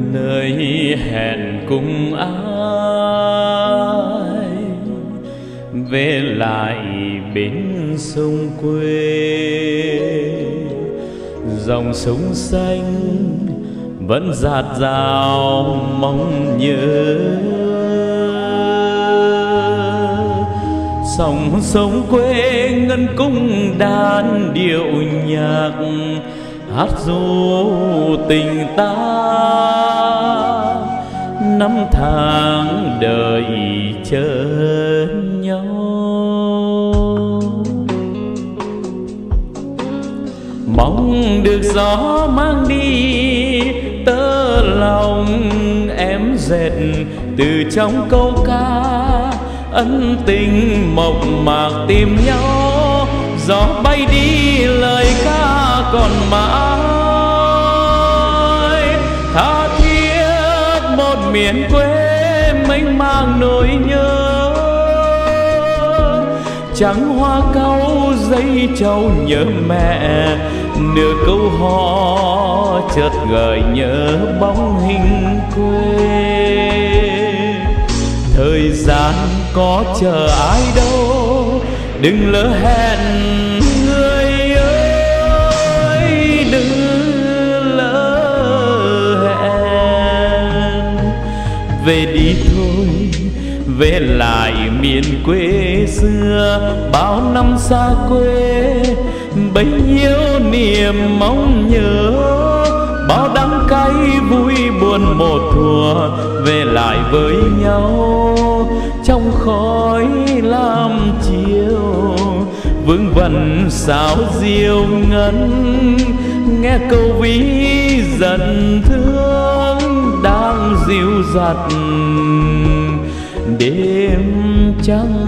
Lời hẹn cùng ai về lại bên sông quê, dòng sông xanh vẫn dạt dào mong nhớ. Dòng sông quê ngân cung đàn điệu nhạc, hát ru tình ta năm tháng đợi chờ nhau. Mong được gió mang đi tơ lòng em dệt từ trong câu ca, ân tình mộc mạc tìm nhau. Gió bay đi lời ca còn mãi, tha thiết một miền quê mênh mang nỗi nhớ. Trắng hoa cau dây trầu nhớ mẹ, nửa câu hò chợt gợi nhớ bóng hình quê. Thời gian có chờ ai đâu, đừng lỡ hẹn người ơi, đừng lỡ hẹn. Về đi thôi, về lại miền quê xưa, bao năm xa quê bấy nhiêu niềm mong nhớ. Bao đắng cay vui buồn một thuở, về lại với nhau trong khói lam chiều. Vương vần sao diêu ngân, nghe câu ví dần thương đang dịu dặt đêm trăng.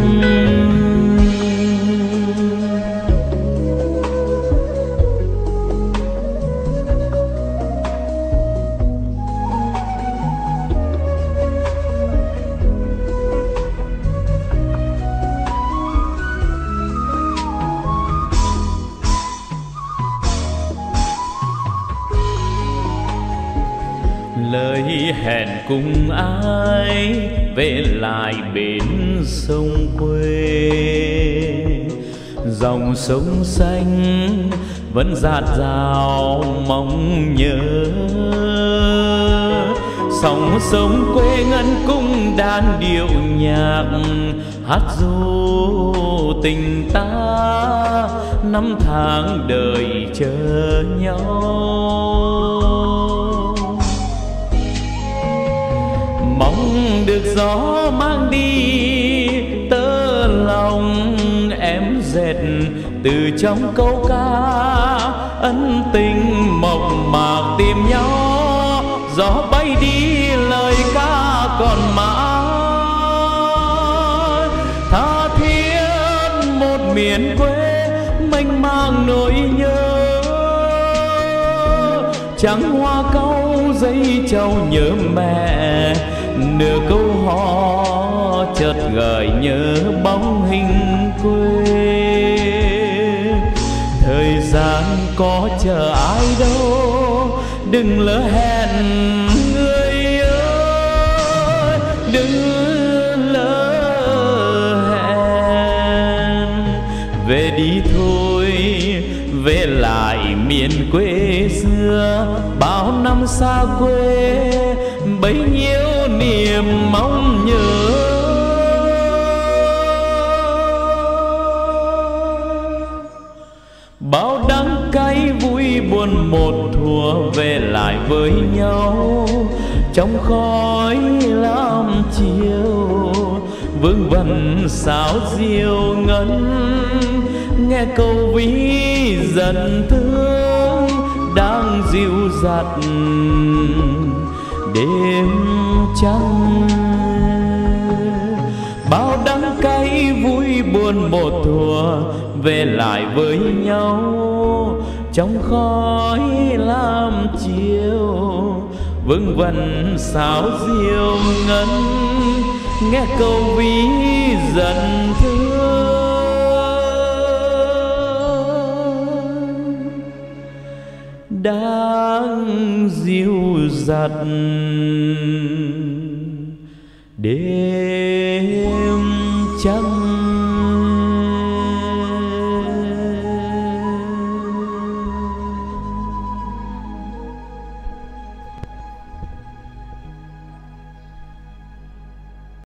Lời hẹn cùng ai về lại bên sông quê, dòng sông xanh vẫn dạt dào mong nhớ. Sóng sông quê ngân cung đàn điệu nhạc, hát ru tình ta năm tháng đợi chờ nhau. Mong được gió mang đi tơ lòng em dệt từ trong câu ca, ân tình mộc mạc tìm nhau. Gió bay đi lời ca còn mãi, tha thiết một miền quê mênh mang nỗi nhớ. Trắng hoa cau dây trầu nhớ mẹ, nửa câu hò chợt gợi nhớ bóng hình quê. Thời gian có chờ ai đâu, đừng lỡ hẹn người ơi, đừng lỡ hẹn. Về đi thôi, về lại miền quê xưa, bao năm xa quê bấy nhiêu niềm mong nhớ. Bao đắng cay vui buồn một thuở, về lại với nhau trong khói lam chiều. Vương vần sáo diêu ngân, nghe câu ví dần thương đang dịu dặt đêm trăng. Bao đắng cay vui buồn một thuở, về lại với nhau trong khói lam chiều. Vương vần sáo diêu ngân, nghe câu ví dần thương đang dịu dặt để